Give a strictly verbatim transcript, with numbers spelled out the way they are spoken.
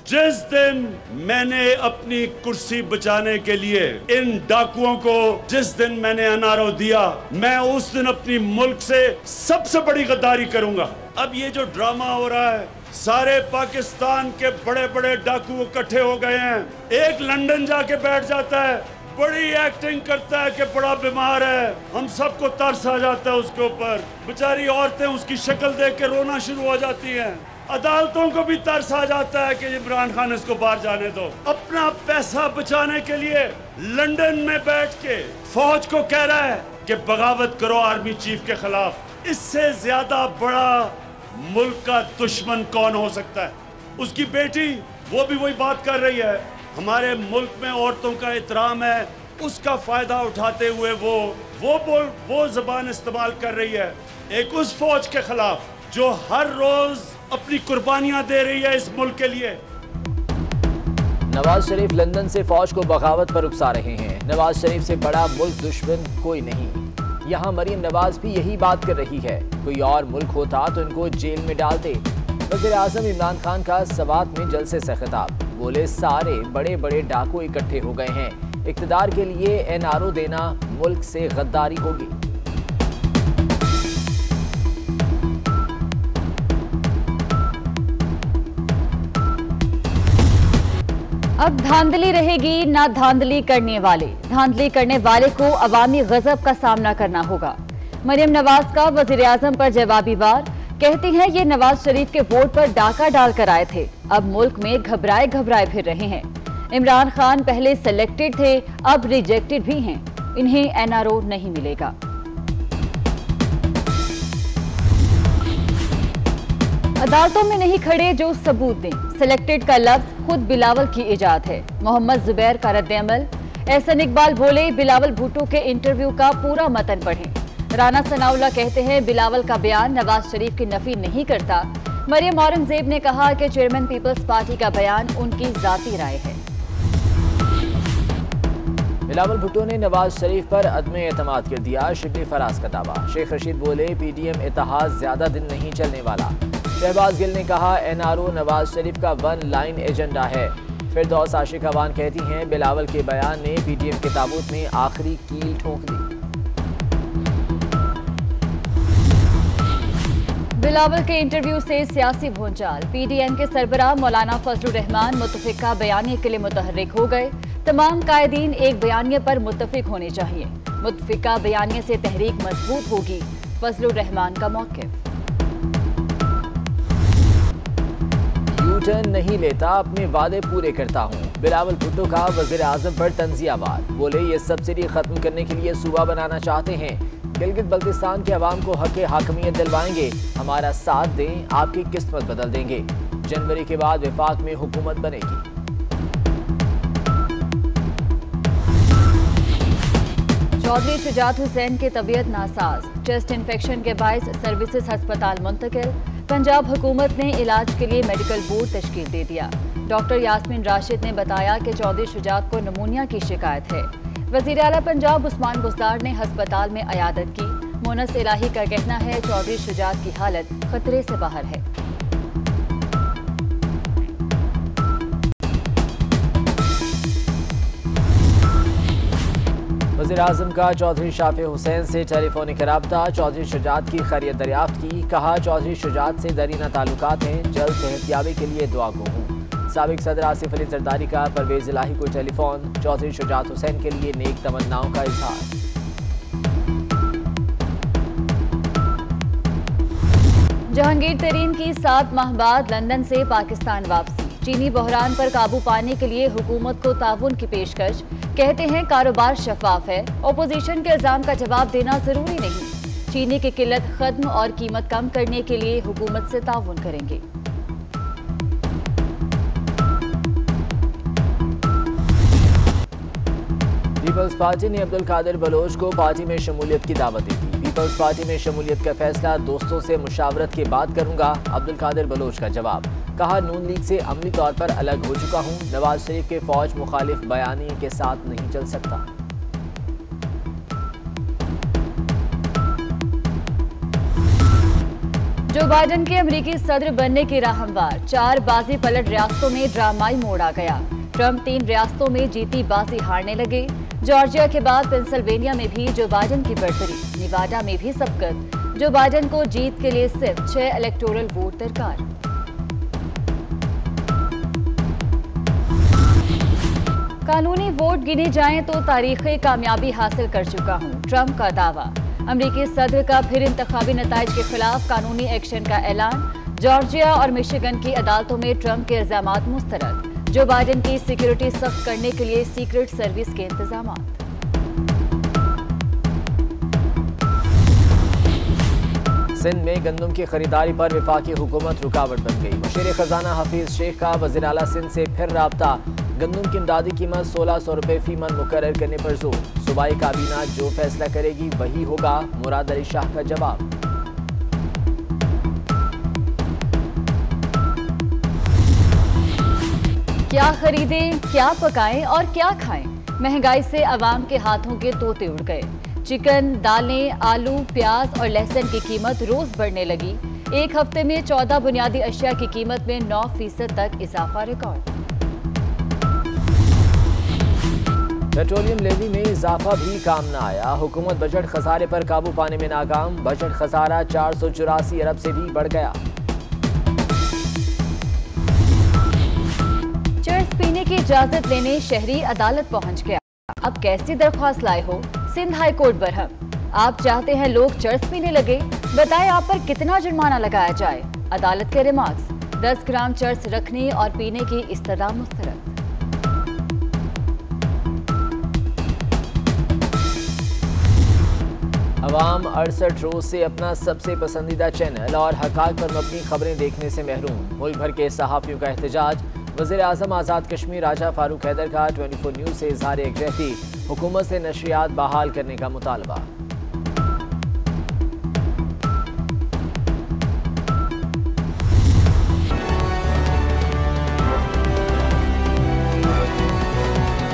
जिस दिन मैंने अपनी कुर्सी बचाने के लिए इन डाकुओं को जिस दिन मैंने अनारो दिया, मैं उस दिन अपनी मुल्क से सबसे बड़ी गद्दारी करूंगा। अब ये जो ड्रामा हो रहा है, सारे पाकिस्तान के बड़े बड़े डाकू इकट्ठे हो गए हैं। एक लंदन जाके बैठ जाता है, बड़ी एक्टिंग करता है कि बड़ा बीमार है, हम सबको तरस आ जाता है उसके ऊपर। बेचारी औरतें उसकी शक्ल देख के रोना शुरू हो जाती हैं। अदालतों को भी तरस आ जाता है कि इमरान खान इसको बाहर जाने दो। अपना पैसा बचाने के लिए लंदन में बैठ के फौज को कह रहा है कि बगावत करो आर्मी चीफ के खिलाफ। इससे ज्यादा बड़ा मुल्क का दुश्मन कौन हो सकता है? उसकी बेटी वो भी वही बात कर रही है, हमारे मुल्क में औरतों का एहतराम है, उसका फायदा उठाते हुए वो वो बोल वो जबान इस्तेमाल कर रही है एक उस फौज के खिलाफ जो हर रोज अपनी कुर्बानियां दे रही है इस मुल्क के लिए। नवाज शरीफ लंदन से फौज को बगावत पर उकसा रहे हैं। नवाज शरीफ से बड़ा मुल्क दुश्मन कोई नहीं। यहाँ मरीम नवाज भी यही बात कर रही है। कोई और मुल्क होता तो इनको जेल में डालते। वज़ीर आज़म इमरान खान का सवात में जलसे से खिताब, बोले सारे बड़े बड़े डाकू इकट्ठे हो गए हैं, इक़्तिदार के लिए एन आर ओ देना मुल्क से गद्दारी होगी। अब धांधली रहेगी ना धांधली करने वाले। धांधली करने वाले को अवामी गजब का सामना करना होगा। मरियम नवाज का वजीर आजम पर जवाबी वार, कहती हैं ये नवाज शरीफ के वोट पर डाका डालकर आए थे, अब मुल्क में घबराए घबराए फिर रहे हैं। इमरान खान पहले सिलेक्टेड थे, अब रिजेक्टेड भी हैं, इन्हें एन आर ओ नहीं मिलेगा। अदालतों में नहीं खड़े जो सबूत दें। सिलेक्टेड का लफ्ज खुद बिलावल की इजाद है। मोहम्मद जुबैर का रद्द-ए-अमल, एहसन इकबाल बोले बिलावल भुट्टो के इंटरव्यू का पूरा मतन पढ़ें। राना सनाउल्लाह कहते हैं बिलावल का बयान नवाज शरीफ की नफी नहीं करता। मरियम औरंगजेब ने कहा कि चेयरमैन पीपल्स पार्टी का बयान उनकी जाती राय है। बिलावल भुट्टो ने नवाज शरीफ पर अदम एतमाद कर दिया, शिबली फराज का दावा। शेख रशीद बोले पीडीएम इत्तेहाद ज्यादा दिन नहीं चलने वाला। शहबाज गिल ने कहा N R O Nawaz Sharif का वन लाइन एजेंडा है। फिरदौस आशिक अवान कहती हैं बिलावल के बयान ने पीडीएम के ताबूत में आखिरी कील ठोक दी। बिलावल के इंटरव्यू से सियासी भूचाल, पीडीएम के सरबराह मौलाना फजलुर रहमान मुत्तफिका बयानिए के लिए मुतहर्रिक हो गए। तमाम कायदीन एक बयानिए पर मुत्तफिक होने चाहिए। मुत्तफिका बयानिए से तहरीक मजबूत होगी, फजलुर रहमान का मौक़िफ़। टर्न नहीं लेता, अपने वादे पूरे करता हूँ। बिलावल भुट्टो का वज़ीर आज़म पर तंज़ियावार, बोले ये सब्सिडी खत्म करने के लिए सूबा बनाना चाहते हैं। गिलगित बल्तिस्तान के अवाम को हक़ हाकमियत दिलवाएंगे, हमारा साथ दें, आपकी किस्मत बदल देंगे। जनवरी के बाद वफाक में हुकूमत बनेगी। चौधरी शुजात हुसैन की तबीयत नासाज, चेस्ट इन्फेक्शन के बायस सर्विसेज अस्पताल मुंतकिल। पंजाब हुकूमत ने इलाज के लिए मेडिकल बोर्ड तश्कील दे दिया। डॉक्टर यास्मीन राशिद ने बताया कि चौधरी शुजात को निमोनिया की शिकायत है। वज़ीर आला पंजाब उस्मान बुज़दार ने अस्पताल में अयादत की। मोनस इलाही का कहना है चौधरी शुजात की हालत खतरे से बाहर है। वज़ीर आज़म का चौधरी शाफी हुसैन से टेलीफोनिक रब्ता, चौधरी शुजात की खैरियत दरियाफ्त की। कहा चौधरी शुजात से दरीना ताल्लुकात हैं, जल्द सेहतयाबी के लिए दुआ गो हूँ। साबिक सदर आसिफ अली जरदारी का परवेज इलाही को टेलीफोन, चौधरी शुजात हुसैन के लिए नेक तमन्नाओं का इजहार। जहांगीर तरीन की सात माह बाद लंदन से पाकिस्तान वापसी। चीनी बहरान पर काबू पाने के लिए हुकूमत को ताउन की पेशकश, कहते हैं कारोबार शफाफ है, ओपोजिशन के इल्जाम का जवाब देना जरूरी नहीं। चीनी की किल्लत खत्म और कीमत कम करने के लिए हुकूमत से ताउन करेंगे। पीपल्स पार्टी ने अब्दुल कादिर बलोच को पार्टी में शमूलियत की दावत दी थी। पीपल्स पार्टी में शमूलियत का फैसला दोस्तों से मुशावरत के बाद करूंगा, अब्दुल कादिर बलोच का जवाब। कहा नून लीग से अमली तौर पर अलग हो चुका हूं, नवाज शरीफ के फौज मुखालिफ बयानी के साथ नहीं चल सकता। जो बाइडन के अमेरिकी सदर बनने की राह हमवार, चार बाजी पलट रियासतों में ड्रामाई मोड़ आ गया। ट्रंप तीन रियासतों में जीती बाजी हारने लगे। जॉर्जिया के बाद पेंसिल्वेनिया में भी जो बाइडन की बढ़तरी, निवाडा में भी सबकत। जो बाइडन को जीत के लिए सिर्फ छह इलेक्टोरल वोट दरकार। कानूनी वोट गिने जाएं तो तारीखी कामयाबी हासिल कर चुका हूं, ट्रंप का दावा। अमेरिकी सदर का फिर इंतखाबी नताइज के खिलाफ कानूनी एक्शन का ऐलान। जॉर्जिया और मिशिगन की अदालतों में ट्रंप के इल्जामात मुस्तरद। जो बाइडन की सिक्योरिटी सख्त करने के लिए सीक्रेट सर्विस के इंतजाम। सिंध में गंदम की खरीदारी पर वफाकी हुकूमत रुकावट बन गई। मुशीर खजाना हफीज शेख का वज़ीर आला सिंध से फिर राब्ता। गंदम की इमदादी कीमत सोलह सौ रुपये फी मन मुकर्रर करने पर जोर। सूबाई काबीना जो फैसला करेगी वही होगा, मुराद अली शाह का जवाब। क्या खरीदें, क्या पकाएं और क्या खाएं? महंगाई से अवाम के हाथों के तोते उड़ गए। चिकन, दालें, आलू, प्याज और लहसुन की कीमत रोज बढ़ने लगी। एक हफ्ते में चौदह बुनियादी अशिया की कीमत में नौ फीसद तक इजाफा रिकॉर्ड। पेट्रोलियम लेवी में इजाफा भी काम न आया। हुकूमत बजट खसारे पर काबू पाने में नाकाम। बजट खसारा चार सौ चौरासी अरब से भी बढ़ गया। चर्स पीने की इजाजत लेने शहरी अदालत पहुंच गया। अब कैसी दरख्वास्त लाए हो? Sindh high court Barham. आप चाहते हैं लोग चर्स पीने लगे? बताएं आप पर कितना जुर्माना लगाया जाए। अदालत के रिमार्क्स, दस ग्राम चर्स रखने और पीने की इस्तदा मुस्तरद। अवाम अड़सठ रोज से अपना सबसे पसंदीदा चैनल और हक़ाइक़ पर मबनी खबरें देखने से महरूम। मुल्क भर के सहाफ़ियों का एहतजाज। वज़ीर आज़म आज़ाद कश्मीर राजा फारूक हैदर का चौबीस न्यूज़ से इज़हार यकजहती। हुकूमत से नशरियात बहाल करने का मुतालबा।